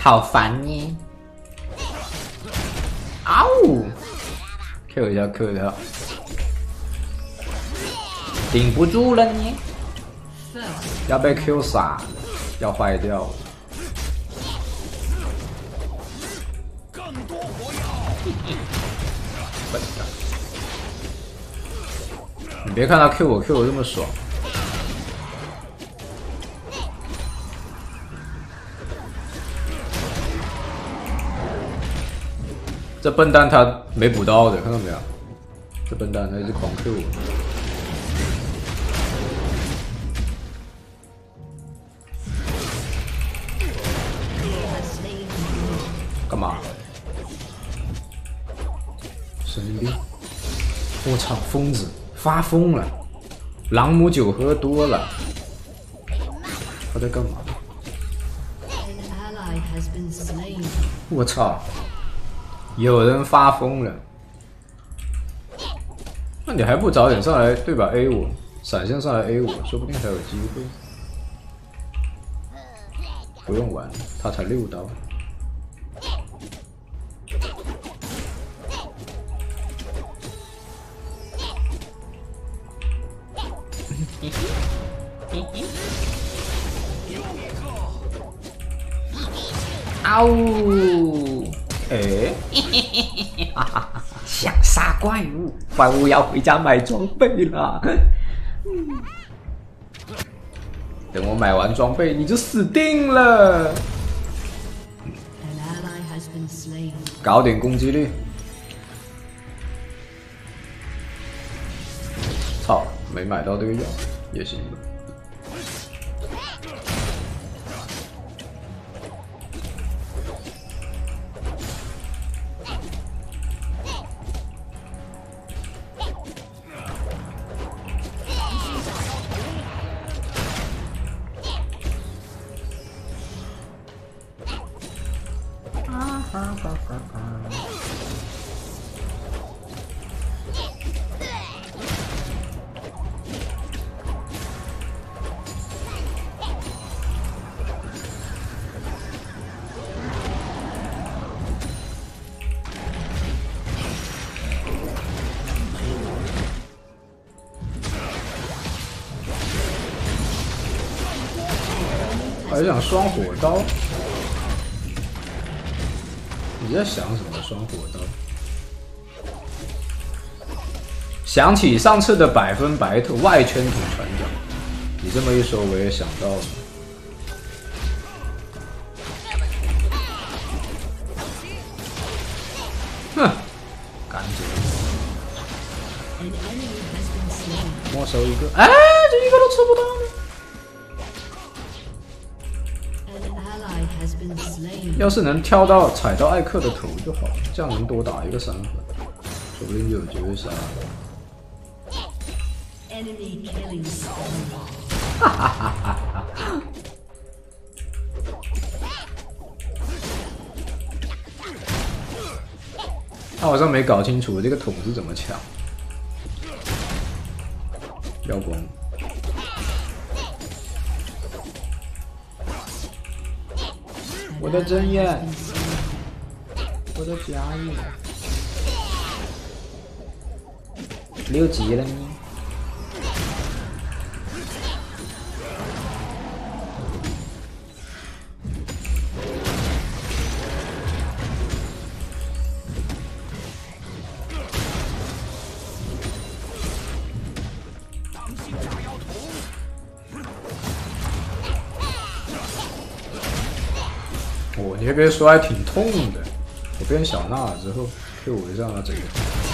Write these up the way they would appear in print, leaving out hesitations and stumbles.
好烦呢！嗷！Q 一下 ，Q 一下，顶不住了呢，要被 Q 傻，要坏掉了。笨蛋！你别看他 Q 我这么爽。 这笨蛋他没补到的，看到没有？这笨蛋他一直狂 Q 我。干嘛？神经病！我操，疯子发疯了！朗姆酒喝多了。他在干嘛？我操！ 有人发疯了，那你还不早点上来对吧 ？A 我，闪现上来 A 我，说不定还有机会。不用玩，他才6刀。嗷呜！ 哎，想杀怪物，怪物要回家买装备了。等我买完装备，你就死定了。搞点攻击力。操，没买到这个药也行吧。 还想双火刀？你在想什么？双火刀？想起上次的百分百土外圈土船长，你这么一说，我也想到了。哼，赶紧没收一个，哎，这一个都吃不到呢。 要是能跳到踩到艾克的头就好，这样能多打一个3分，说不定就有机会杀。哈哈哈哈哈！他好像没搞清楚这个桶是怎么抢，要光。 我的针眼，我的家眼，6级了呢。哦，你那边说还挺痛的。我变小娜了之后，Q5一下这个。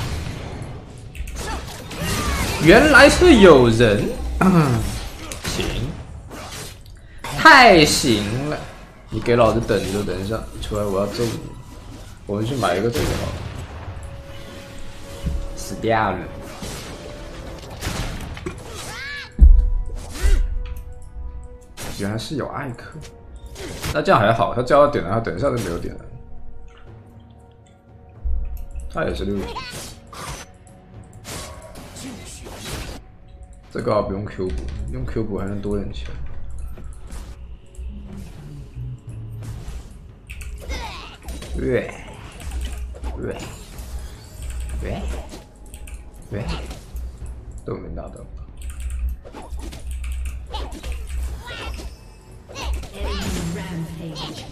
原来是有人，行，太行了！你给老子等着，等一下，出来我要揍你。我们去买一个这个好了。死掉了。原来是有艾克。 那这样还好，他叫他点燃，他等一下就没有点燃。他也是6级，这个不用 Q 补，用 Q 补还能多点钱。 都没拿到。 Rampage.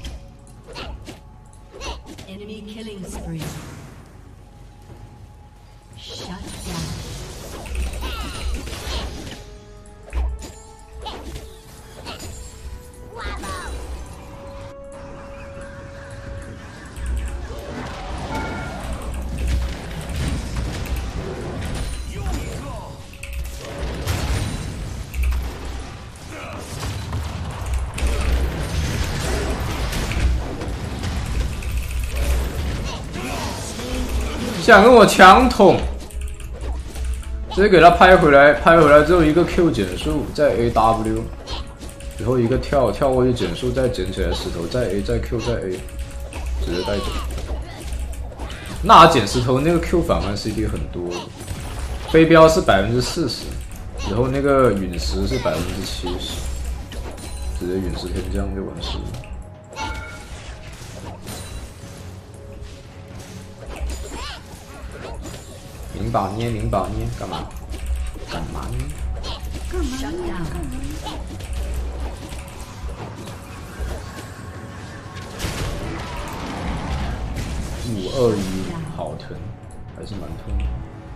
Enemy killing spree. Shut down. 想跟我抢桶，直接给他拍回来，拍回来之后一个 Q 减速，再 AW， 然后一个跳过去减速，再捡起来石头，再 A 再 Q 再 A， 直接带走。那捡石头那个 Q 返还 CD 很多，飞镖是40%，然后那个陨石是70%，直接陨石天降就完事了。 零把捏，干嘛？干嘛呢？ 干嘛？ 521，好疼，还是蛮痛的。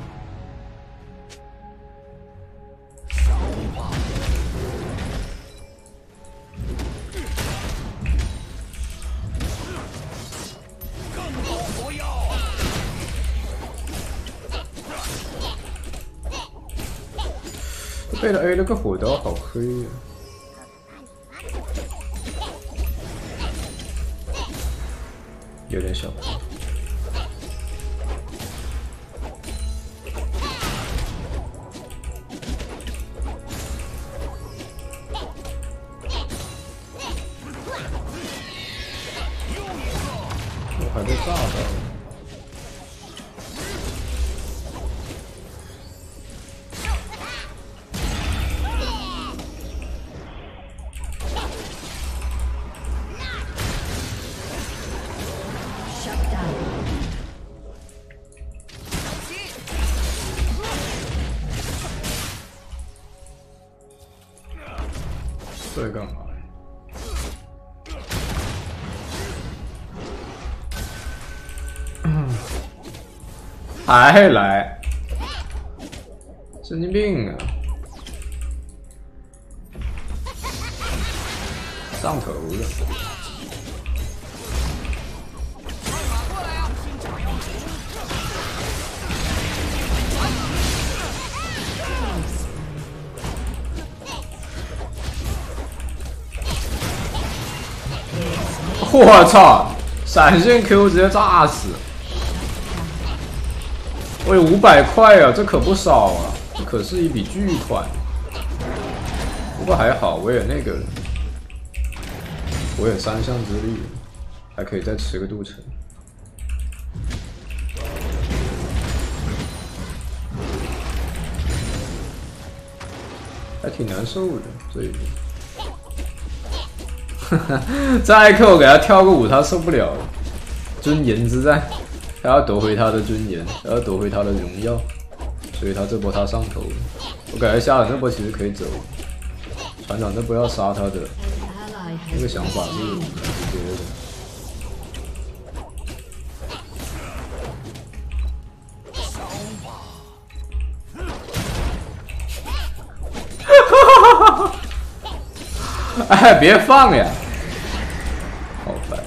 被他 A 了个火刀，好黑呀！有点小。我还被炸到了。 这干嘛呀？还来，神经病啊！上头了。 我操！闪现 Q 直接炸死！我有500块啊，这可不少啊，这可是一笔巨款。不过还好，我也那个，我有3项之力，还可以再吃个镀层。还挺难受的这一点。 再 Q 给他跳个舞，他受不了了。尊严之战，他要夺回他的尊严，他要夺回他的荣耀，所以他这波他上头了。我感觉下了那波其实可以走，船长那波要杀他的那个想法是很直接的。哎，别放呀！好烦。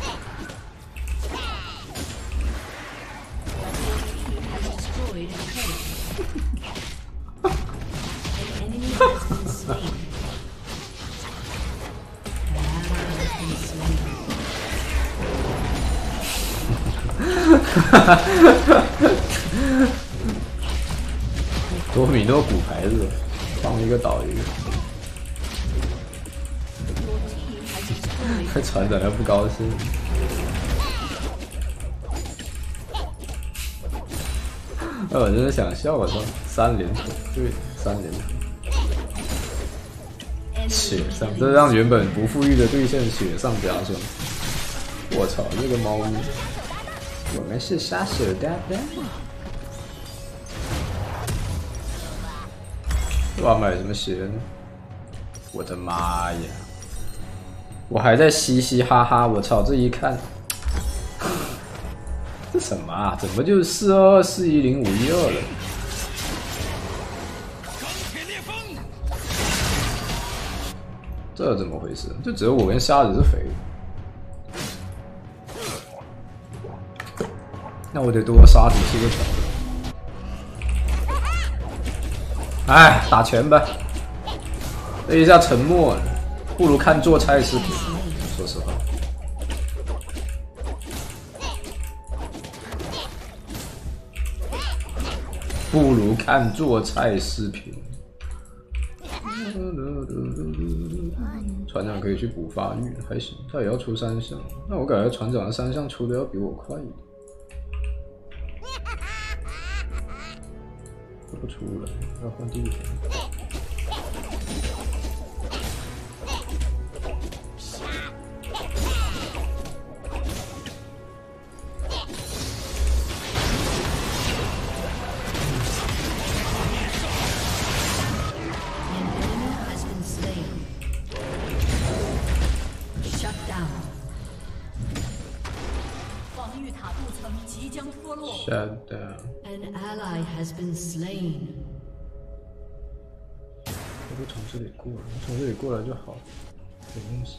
多米诺骨牌子，放一个倒一个。 船长要不高兴，我真的想笑，我操，3连捅，对，3连捅，血上，这让原本不富裕的对线血上加霜， 我操，这个猫咪，我们是杀手担当。我要买什么鞋呢？我的妈呀！我还在嘻嘻哈哈，我操！这一看，这什么啊？怎么就422、410、512了？这怎么回事？就只有我跟瞎子是肥。那我得多杀几7个条。哎，打拳吧。这一下沉默了，不如看做菜视频。说实话，不如看做菜视频。船长可以去补发育，还行，他也要出3项。那我感觉船长的3项出的要比我快一点。不出了，要换地方。Shut down. An ally has been slain. 我就从这里过来，从这里过来就好。有东西。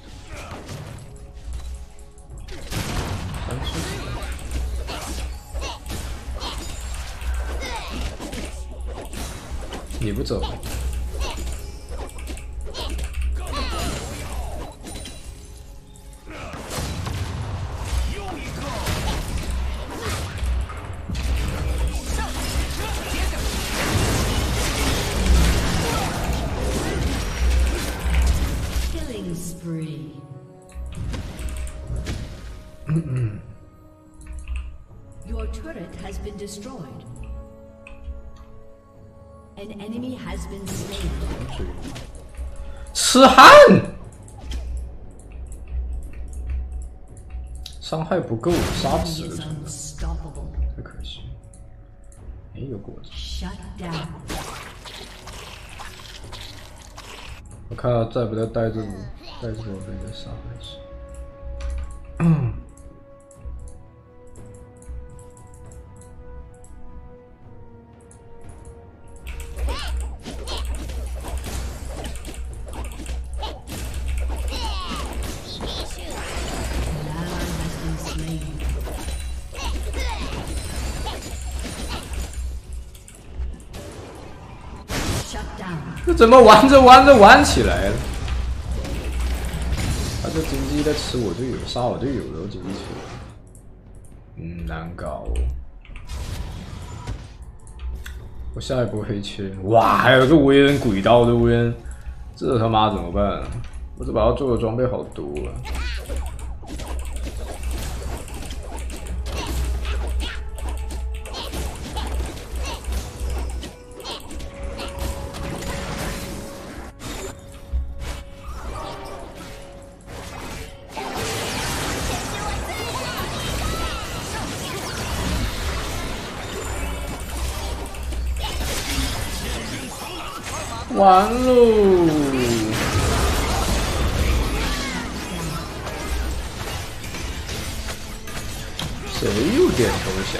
你不走。 Your turret has been destroyed. An enemy has been slain. 痴汉，伤害不够，杀不死了，太可惜。哎，有果子。 Shut down. 我看他再不再带着我被人杀还是。这怎么玩着玩着玩起来了？他这经济在吃我队友，杀我队友的经济吃。难搞哦。我下一波黑切，哇，还有个无人鬼刀的无人，这他妈怎么办啊？我这把要做的装备好多啊。完喽！谁又点投降？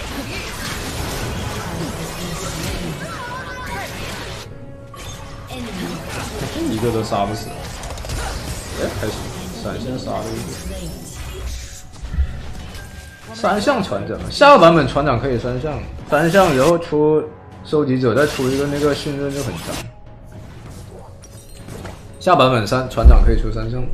一个都杀不死。哎，还行，闪现杀了一个。3项船长，下个版本船长可以3项，3项然后出收集者，再出一个那个训练就很强。下版本船长可以出3项。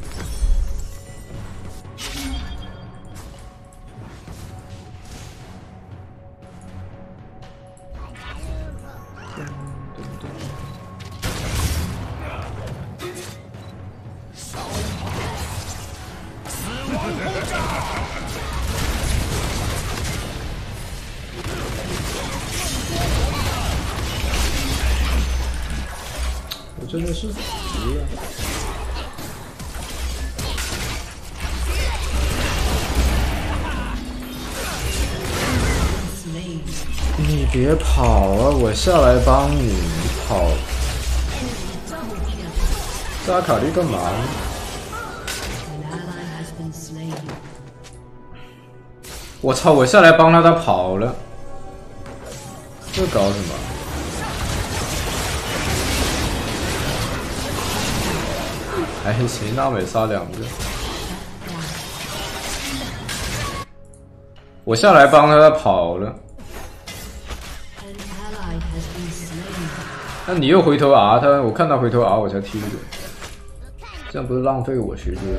我真的是服了。 别跑啊！我下来帮你，你跑。扎卡利干嘛呢？我操！我下来帮他，他跑了。这搞什么？还行，娜美杀2个。我下来帮他，他跑了。那你又回头 R 他，我看他回头 R 我才踢的，这样不是浪费我学这个？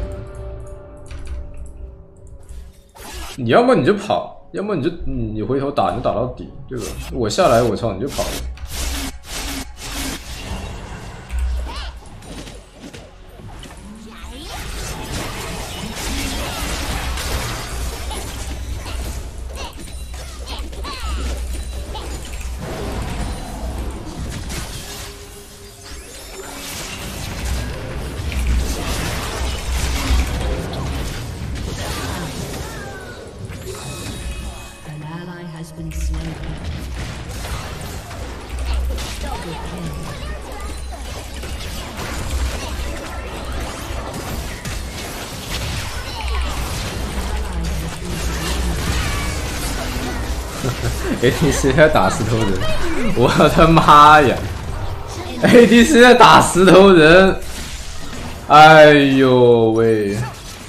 你要么你就跑，要么你回头打，你就打到底，对吧？我下来，我操，你就跑了。ADC 在打石头人，我的妈呀 ！ADC 在打石头人，哎呦喂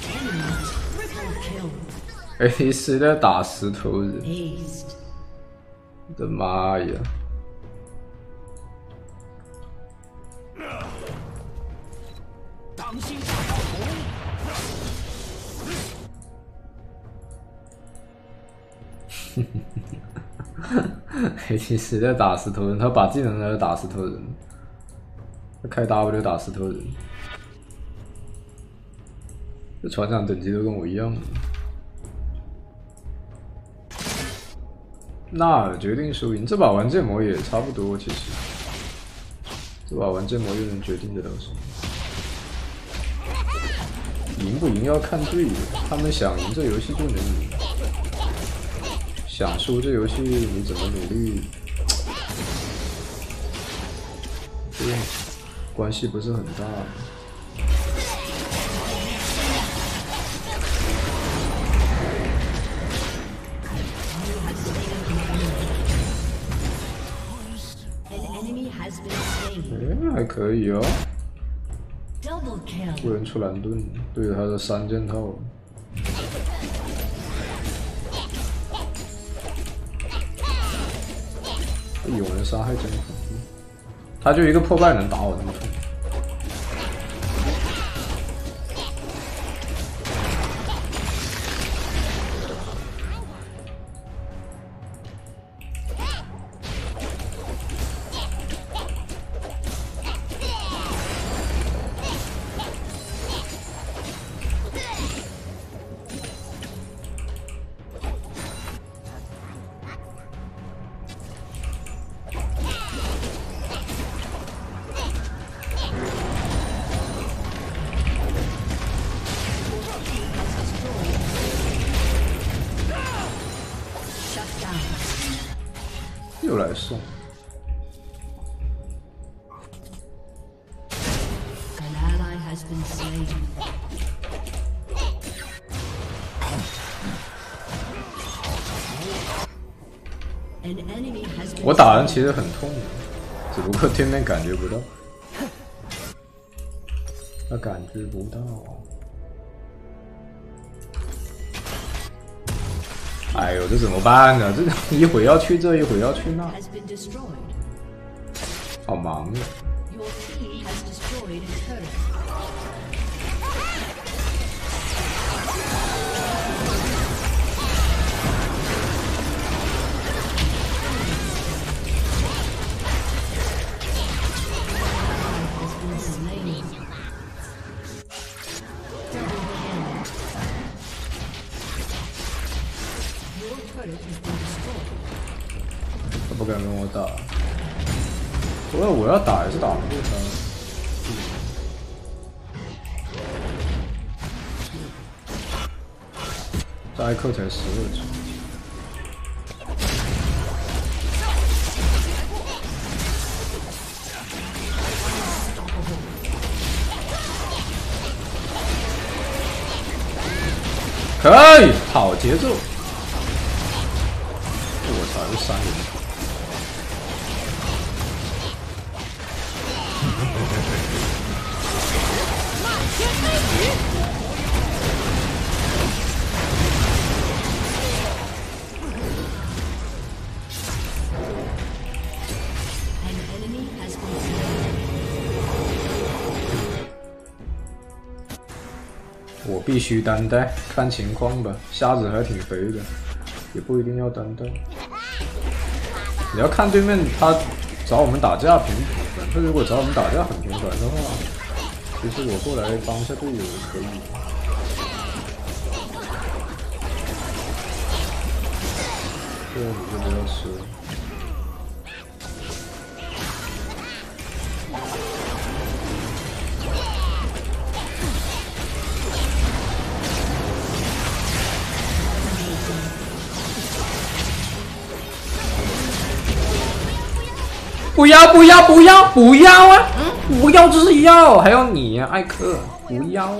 ！ADC 在打石头人，我的妈呀！当心ADC 在打石头人，他把技能拿来打石头人，他开 W 打石头人，这船长等级都跟我一样。纳尔决定输赢，这把玩剑魔也差不多，其实这把玩剑魔又能决定得了什么？赢不赢要看队友，他们想赢这游戏就能赢。想输这游戏你怎么努力，这关系不是很大。还可以哦。不能出蓝盾，对着他的3件套。有人杀害真恐怖，他就一个破败能打我那么痛。又来送。我打人其实很痛的，只不过对面感觉不到，他感觉不到。哎呦，这怎么办呢？这一会要去这，一会要去那，好忙啊！他不敢跟我打，我要打也是打不过他。这艾克才12级。 可以，好节奏！我操，这3人。 我必须单带，看情况吧。瞎子还挺肥的，也不一定要单带。你要看对面他找我们打架频繁，他如果找我们打架很频繁的话，其实我过来帮一下队友也可以。这个你就不要吃了。 不要不要不要不要啊！不要就是要，还有你呀、艾克，不要。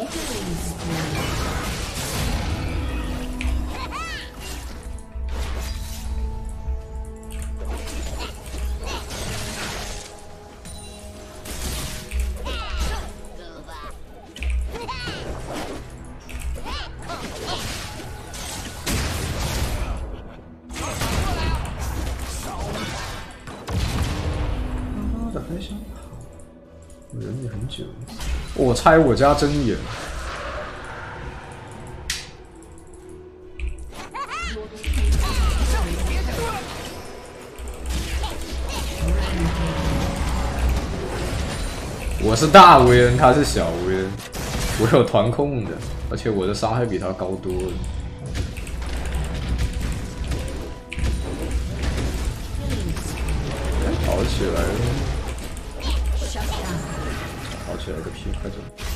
还想跑，我忍你很久。我猜我家真远。我是大维恩，他是小维恩，我有团控的，而且我的伤害比他高多了。跑起来了！跑起来个屁！快走！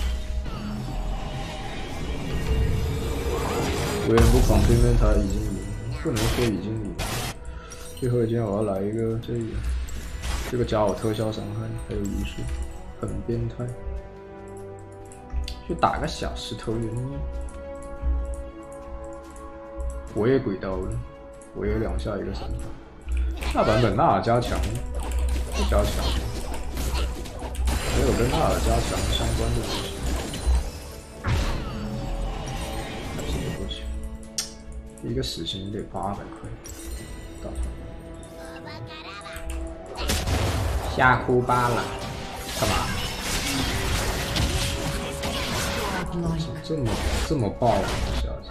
维恩不狂对面他已经赢，不能说已经赢。最后一件我要来一个这个加我特效伤害，还有移速，很变态。去打个小石头人。我也轨道了，我有2下一个3发。那版本纳尔加强不加强，没有跟纳尔加强相关的东西，还是不够强。一个死刑得800块，大团。吓哭巴了，干嘛？这么爆啊！下子。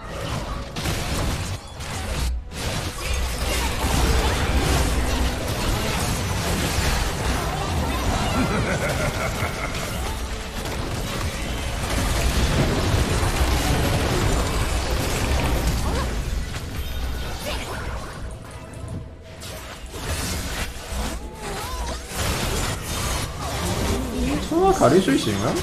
哇，卡莉睡醒了。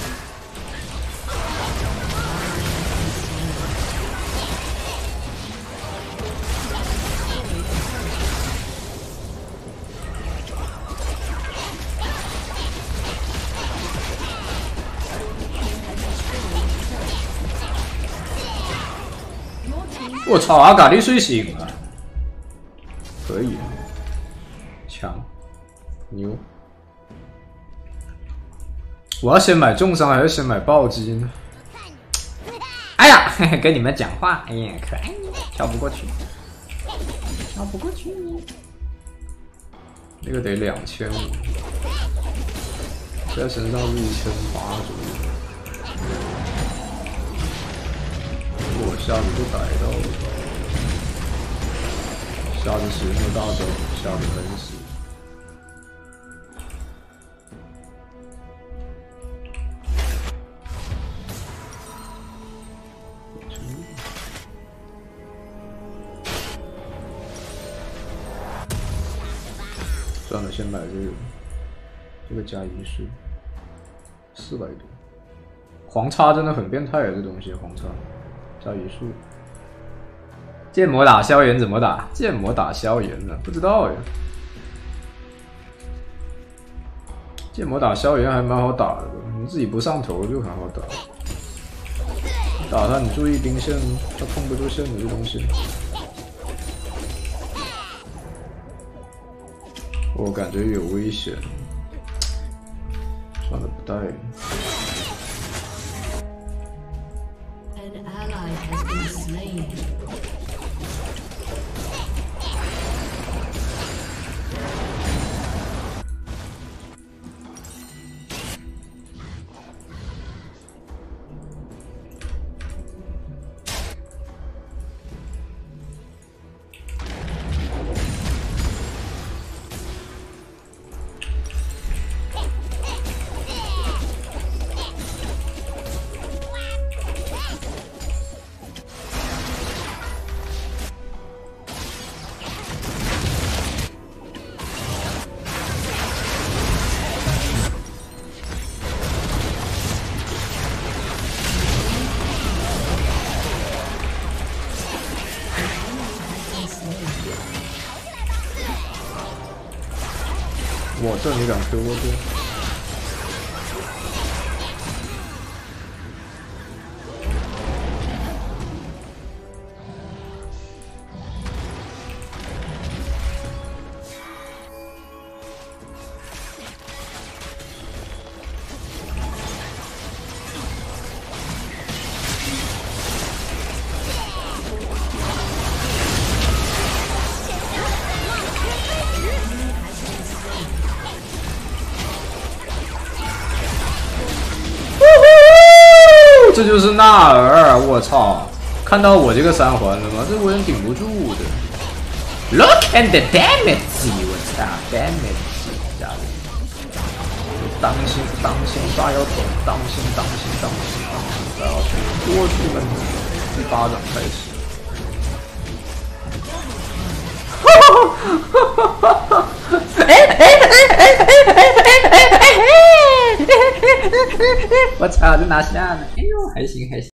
我操！阿卡丽睡醒了，可以，强，牛！我要先买重伤还是先买暴击呢？哎呀，嘿嘿，跟你们讲话，哎呀，可爱，跳不过去，跳不过去。那个得2500，在身上是1800左右。我下子就逮到了，下子使用了大招，下子很死。算了，先买这个加移速，400多。黄叉真的很变态啊，这东西黄叉。加移速，剑魔打萧炎怎么打？剑魔打萧炎呢？不知道呀。剑魔打萧炎还蛮好打的，你自己不上头就很好打。 打他，你注意兵线，他控不住线的这东西。我感觉有危险，算了，不带了。 An ally has been slain. 我这你敢 Q 过去？这就是纳尔，我操！看到我这个三环了吗？这我人顶不住的。Look at the damage！ 我操 ，damage！ 家人，当心当心，大要走，当心当心当心当心，大要走，过去了，一巴掌开始。我操，这拿下了！哎呦，还行还行。